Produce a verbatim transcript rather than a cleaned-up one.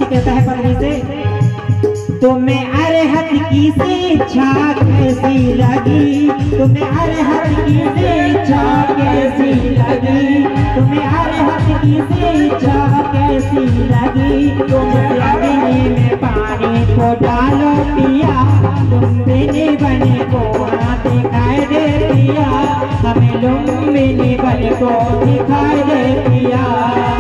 कहता है परवी से, तुम्हें अरहत की शिक्षा कैसी लगी, तुम्हें अरहत की शिक्षा कैसी लगी, तुम्हें अरहत की शिक्षा कैसी लगी। तुम अग्नि में पानी को डालो पिया, तुम बिनी बने को हाथ दिखाई दे पिया, हमें लुम्बिनी बने को दिखाई दे पिया।